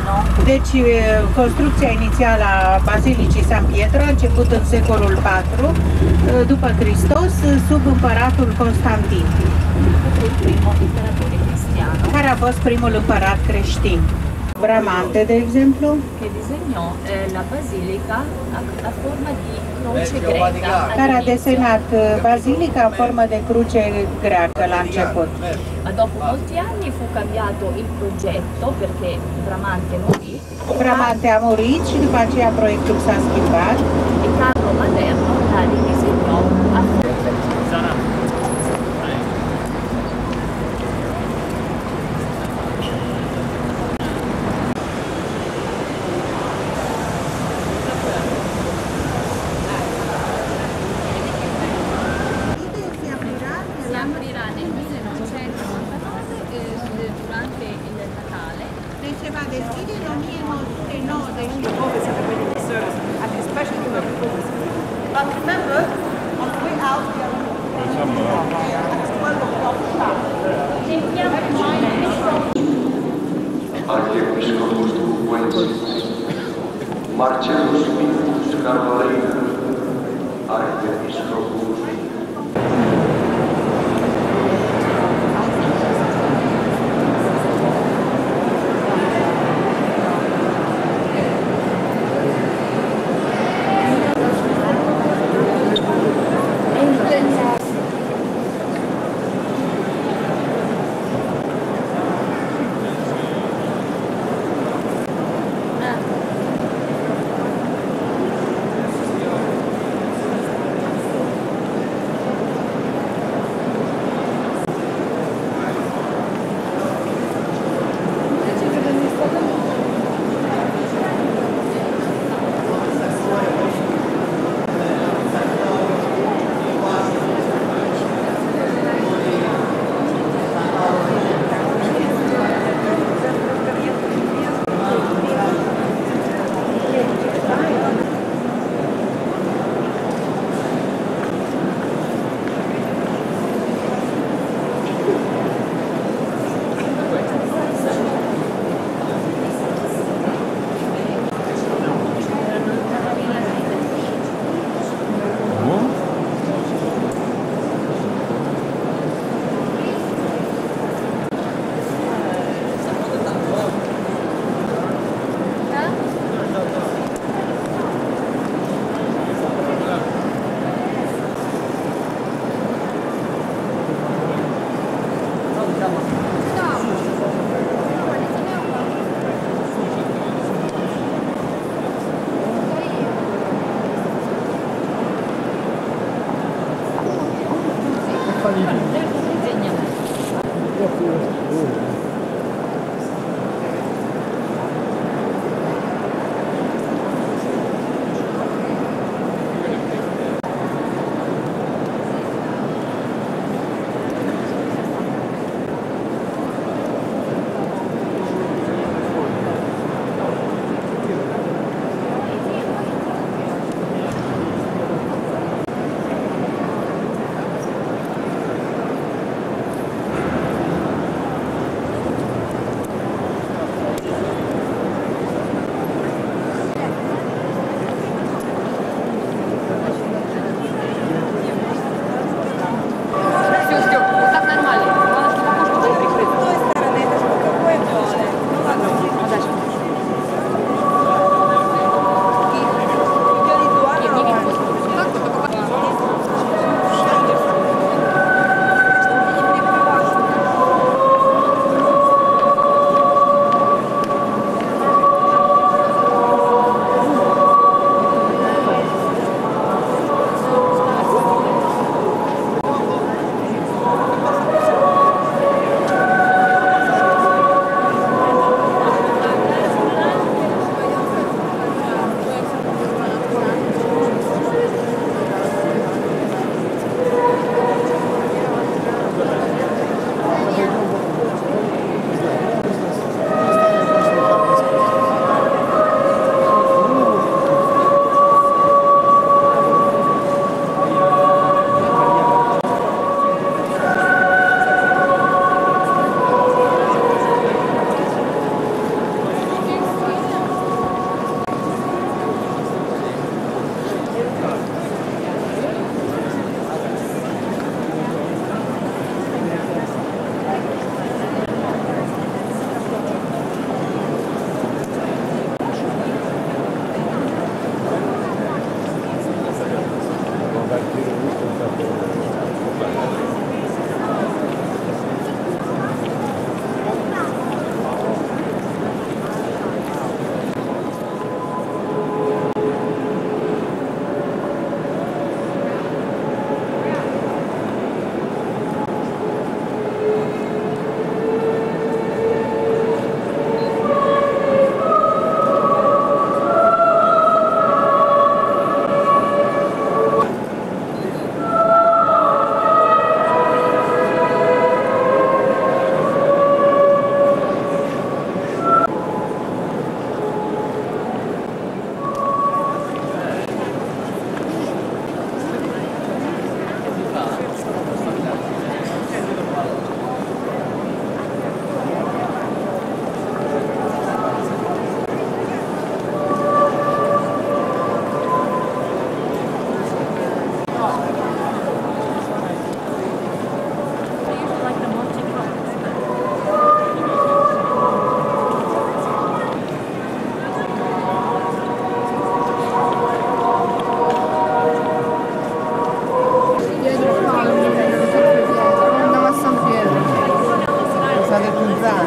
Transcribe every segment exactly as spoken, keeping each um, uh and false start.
Cristiano. Deci, construcția inițială a Bazilicii San Pietro a început în secolul patru după Hristos, sub împăratul Constantin, care a fost primul împărat creștin. Bramante, de exemplu, che disegnò eh, la basilica a, a forma di croce greca, care a desenat basilica în formă de cruce greacă la început. ma dopo molti anni fu cambiato il progetto perché Bramante morì. Bramante a murit și după aceea proiectul s-a schimbat. E Carlo Maderno la ridisegnò a si aprirà nel millenovecentonovantanove eh, durante il Natale. Diceva del video millenovecentottantanove. And especially the performance. But remember, on the way out, we are at twelve o'clock sharp. Archiepiscopus Duquensis, Marcellus Minus Carolina, Archiepiscopus. besar.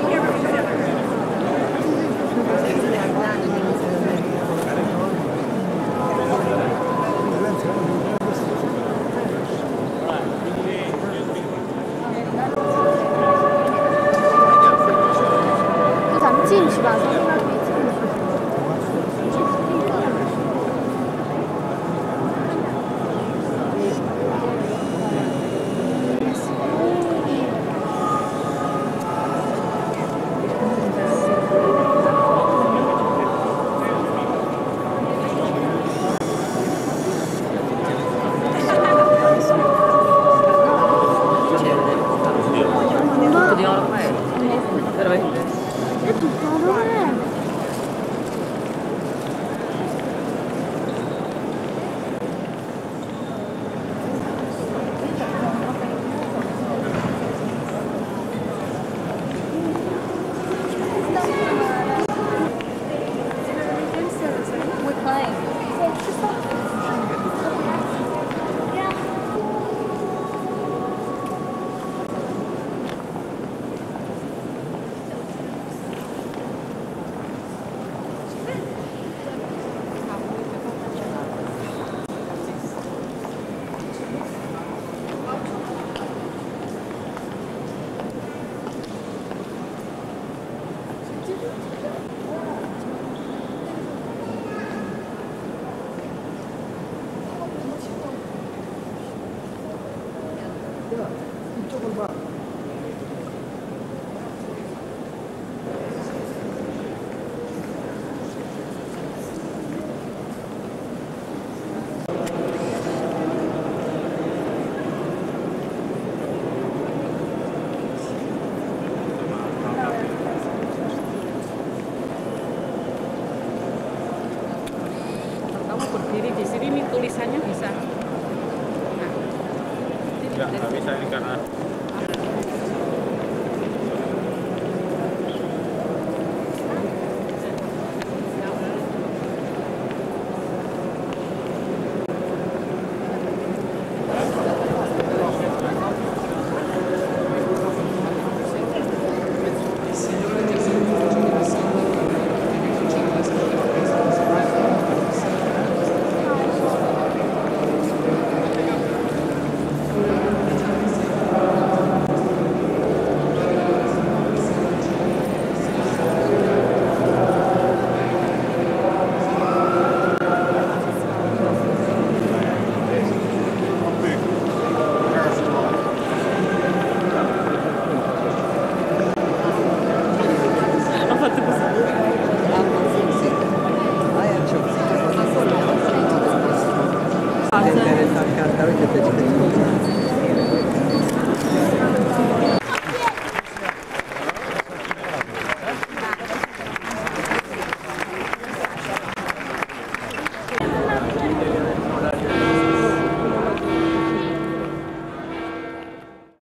Berdiri di sini nih tulisannya bisa. Nah, nggak bisa ini karena